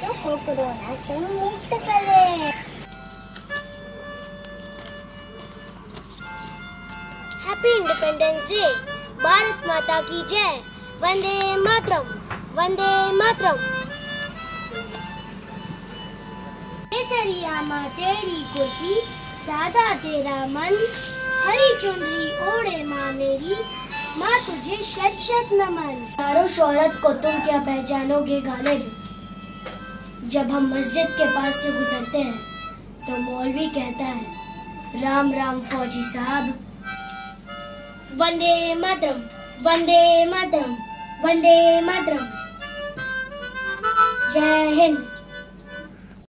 बच्चों को कोरोना से मुक्त करें। Happy independence day. भारत माता की जय। वंदे मातरम, वंदे मातरम। केसरिया माँ तेरी कुर्ती, सादा तेरा मन, हरी चुनरी ओढ़े माँ मेरी, माँ तुझे शत शत नमन। चारों शोहरत को तुम क्या पहचानोगे गालिब, जब हम मस्जिद के पास से गुजरते हैं तो मौलवी कहता है राम राम फौजी साहब। वंदे मातरम, वंदे मातरम, वंदे मातरम। जय हिंद।